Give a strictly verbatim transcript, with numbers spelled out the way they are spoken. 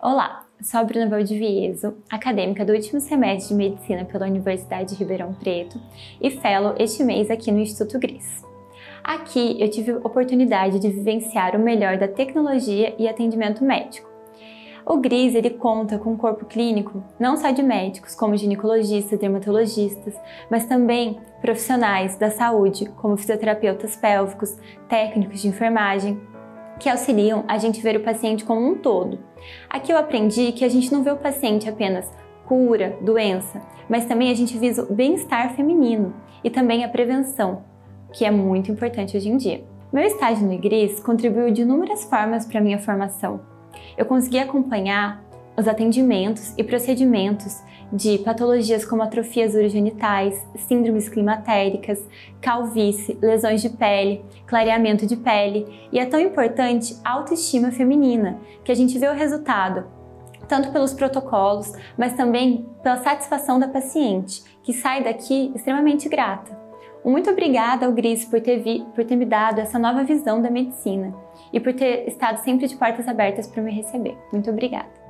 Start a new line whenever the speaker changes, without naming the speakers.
Olá, sou a Bruna Valdivieso, acadêmica do último semestre de Medicina pela Universidade de Ribeirão Preto e fellow este mês aqui no Instituto Gris. Aqui eu tive a oportunidade de vivenciar o melhor da tecnologia e atendimento médico. O Gris ele conta com um corpo clínico não só de médicos, como ginecologistas, dermatologistas, mas também profissionais da saúde, como fisioterapeutas pélvicos, técnicos de enfermagem, que auxiliam a gente ver o paciente como um todo. Aqui eu aprendi que a gente não vê o paciente apenas cura, doença, mas também a gente visa o bem-estar feminino e também a prevenção, que é muito importante hoje em dia. Meu estágio no I G R I S contribuiu de inúmeras formas para a minha formação. Eu consegui acompanhar os atendimentos e procedimentos de patologias como atrofias urogenitais, síndromes climatéricas, calvície, lesões de pele, clareamento de pele e é tão importante a autoestima feminina, que a gente vê o resultado tanto pelos protocolos, mas também pela satisfação da paciente, que sai daqui extremamente grata. Muito obrigada ao G R I S por ter, vi, por ter me dado essa nova visão da medicina e por ter estado sempre de portas abertas para me receber. Muito obrigada!